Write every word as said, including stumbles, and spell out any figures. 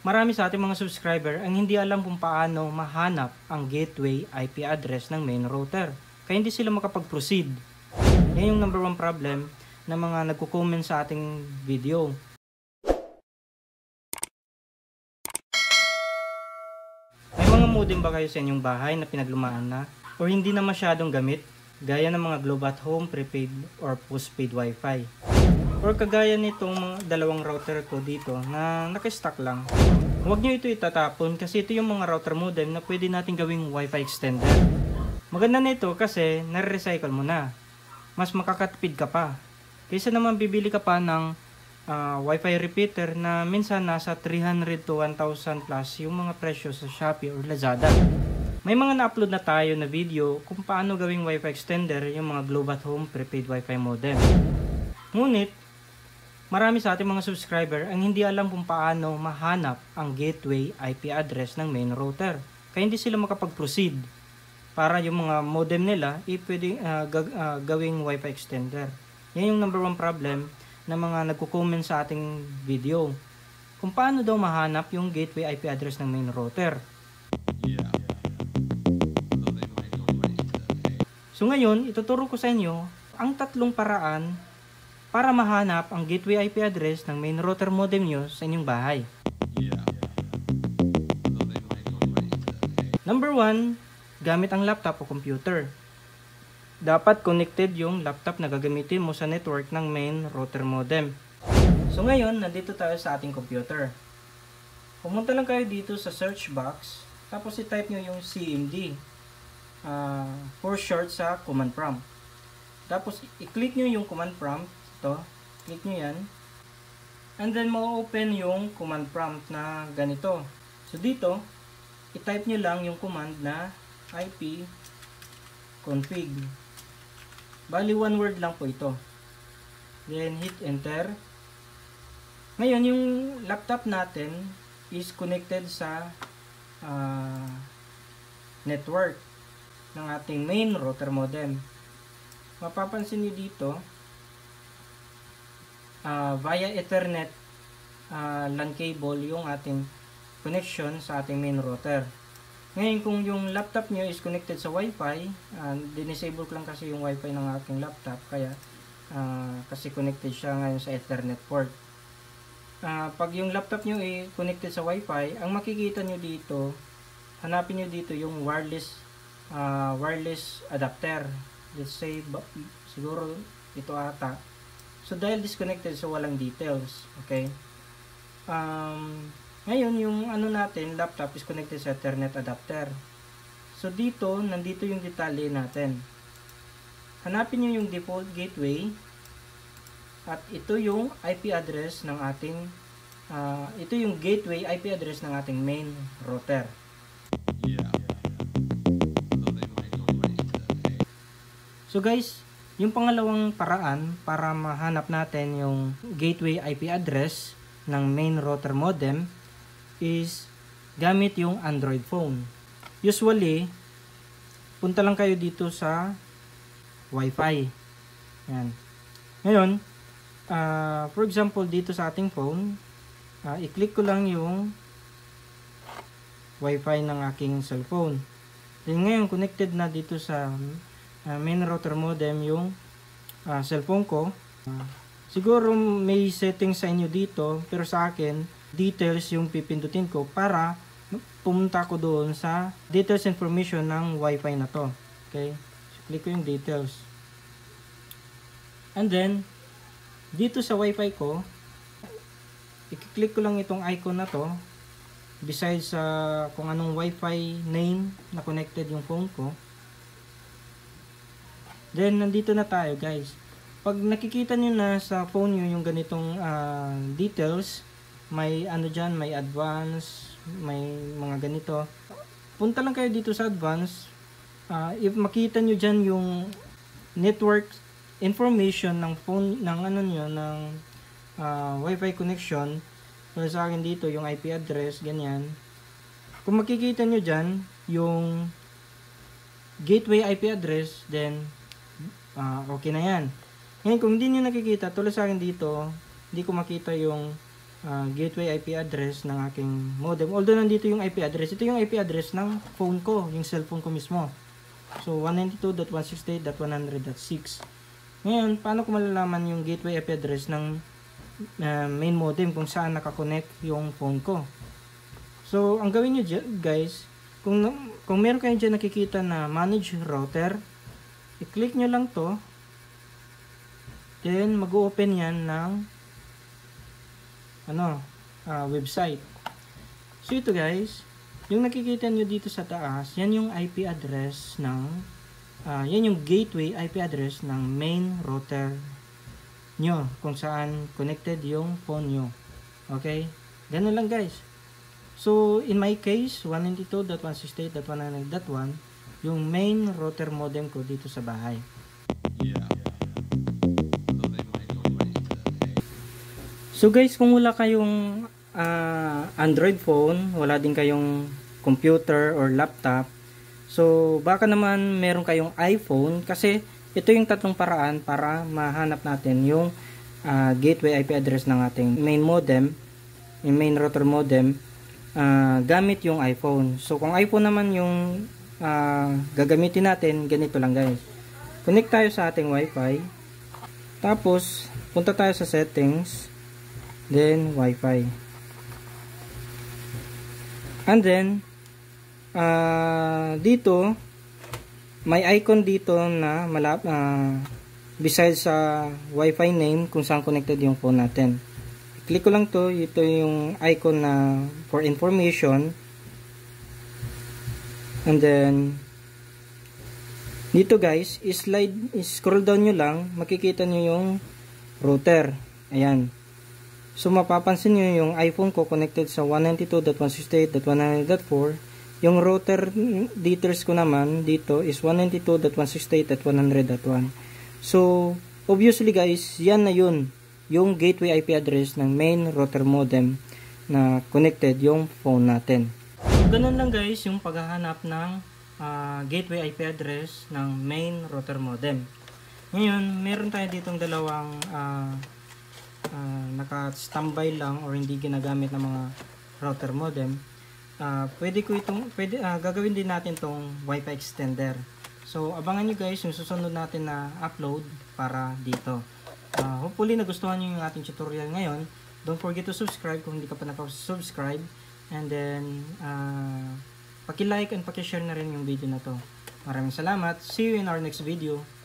Marami sa ating mga subscriber ang hindi alam kung paano mahanap ang gateway I P address ng main router. Kaya hindi sila makapag-proceed. Yan yung number one problem ng mga nagko-comment sa ating video. May mga modem ba kayo sa inyong bahay na pinaglumaan na? O hindi na masyadong gamit? Gaya ng mga Globe at Home, prepaid or postpaid wifi. Or kagaya nitong mga dalawang router ko dito na naka-stock lang. Huwag nyo ito itatapon kasi ito yung mga router modem na pwede natin gawing wifi extender. Maganda nito kasi nare-recycle mo na. Mas makakatipid ka pa. Kaysa naman bibili ka pa ng uh, wifi repeater na minsan nasa three hundred to one thousand plus yung mga presyo sa Shopee or Lazada. May mga na-upload na tayo na video kung paano gawing wifi extender yung mga Globe at Home prepaid wifi modem. Ngunit, marami sa ating mga subscriber ang hindi alam kung paano mahanap ang gateway I P address ng main router. Kaya hindi sila makapag-proceed para yung mga modem nila i pwede uh, gag uh, gawing wifi extender. Yan yung number one problem ng mga nagko-comment sa ating video. Kung paano daw mahanap yung gateway I P address ng main router. Yeah. So ngayon, ituturo ko sa inyo ang tatlong paraan para mahanap ang gateway I P address ng main router modem nyo sa inyong bahay. Yeah. Number one, gamit ang laptop o computer. Dapat connected yung laptop na gagamitin mo sa network ng main router modem. So ngayon, nandito tayo sa ating computer. Pumunta lang kayo dito sa search box, tapos i-type nyo yung C M D. Uh, for short sa command prompt. Tapos i-click nyo yung command prompt. Ito, click nyo yan. And then ma-open yung command prompt na ganito. So dito, i-type nyo lang yung command na I P config. Bali one word lang po ito. Then hit enter. Ngayon yung laptop natin is connected sa uh, network ng ating main router modem. Mapapansin niyo dito uh, via Ethernet uh, LAN cable yung ating connection sa ating main router. Ngayon kung yung laptop niyo is connected sa Wi-Fi, uh, dinasable ko lang kasi yung Wi-Fi ng aking laptop kaya uh, kasi connected siya ngayon sa Ethernet port. Uh, pag yung laptop niyo ay connected sa Wi-Fi, ang makikita niyo dito, hanapin niyo dito yung wireless Uh, wireless adapter. Let's say siguro ito ata. So dahil disconnected, so walang details. Okay. Um, ngayon yung ano natin, laptop is connected sa Ethernet adapter. So dito, nandito yung detalye natin. Hanapin niyo yung default gateway at ito yung I P address ng ating uh, ito yung gateway I P address ng ating main router. Yeah. So guys, yung pangalawang paraan para mahanap natin yung gateway I P address ng main router modem is gamit yung Android phone. Usually, punta lang kayo dito sa Wi-Fi. Yan. Ngayon, uh, for example, dito sa ating phone, uh, i-click ko lang yung Wi-Fi ng aking cellphone. Then ngayon, connected na dito sa Uh, main router modem yung uh, cellphone ko. Uh, siguro may settings sa inyo dito, pero sa akin details yung pipindutin ko para pumunta ko doon sa details information ng Wi-Fi na to. Okay, so, click ko yung details. And then dito sa Wi-Fi ko, i-click ko lang itong icon na to besides sa uh, kung anong Wi-Fi name na connected yung phone ko. Then, nandito na tayo guys. Pag nakikita nyo na sa phone nyo yung ganitong uh, details, may ano dyan, may advance, may mga ganito. Punta lang kayo dito sa advance. Uh, if makita nyo dyan yung network information ng phone, ng ano nyo, ng uh, Wi-Fi connection. So, sa akin dito, yung I P address, ganyan. Kung makikita nyo dyan, yung gateway I P address, then uh, okay na yan. Ngayon kung hindi nyo nakikita, tulad sa akin dito, hindi ko makita yung uh, gateway I P address ng aking modem. Although nandito yung I P address, ito yung I P address ng phone ko, yung cellphone ko mismo. So one ninety-two dot one sixty-eight dot one hundred dot six. Ngayon, paano ko malalaman yung gateway I P address ng uh, main modem kung saan nakakonect yung phone ko? So, ang gawin nyo guys, kung, kung meron kayo dyan nakikita na manage router, i-click nyo lang to. Then, mag-open yan ng ano, uh, website. So, ito guys, yung nakikita nyo dito sa taas, yan yung I P address ng, uh, yan yung gateway I P address ng main router nyo, kung saan connected yung phone nyo. Okay? Ganun lang guys. So, in my case, one ninety-two dot one sixty-eight dot one hundred dot one, yung main router modem ko dito sa bahay. So guys, kung wala kayong uh, Android phone, wala din kayong computer or laptop, so baka naman meron kayong iPhone, kasi ito yung tatlong paraan para mahanap natin yung uh, gateway I P address ng ating main modem, yung main router modem, uh, gamit yung iPhone. So kung iPhone naman yung uh, gagamitin natin, ganito lang guys. Connect tayo sa ating Wi-Fi, tapos punta tayo sa settings, then Wi-Fi, and then uh, dito may icon dito na malap uh, besides sa Wi-Fi name kung saan connected yung phone natin. Click ko lang to, ito yung icon na for information, and then dito guys, slide, scroll down nyo lang, makikita nyo yung router. Ayan. So mapapansin nyo yung iPhone ko connected sa one ninety-two dot one sixty-eight dot one hundred dot four. Yung router details ko naman dito is one ninety-two dot one sixty-eight dot one hundred dot one. So obviously guys, yan na yun, yung gateway I P address ng main router modem na connected yung phone natin. So ganun lang guys yung paghahanap ng uh, gateway I P address ng main router modem. Ngayon, meron tayo ditong dalawang uh, Uh, naka-standby lang or hindi ginagamit ng mga router modem. Uh, pwede ko itong pwede uh, gagawin din natin tong Wi-Fi extender. So abangan niyo guys yung susunod natin na upload para dito. Uh, hopefully nagustuhan niyo yung ating tutorial ngayon. Don't forget to subscribe kung hindi ka pa nakasubscribe, and then uh, paki-like and paki-share na rin yung video na to. Maraming salamat. See you in our next video.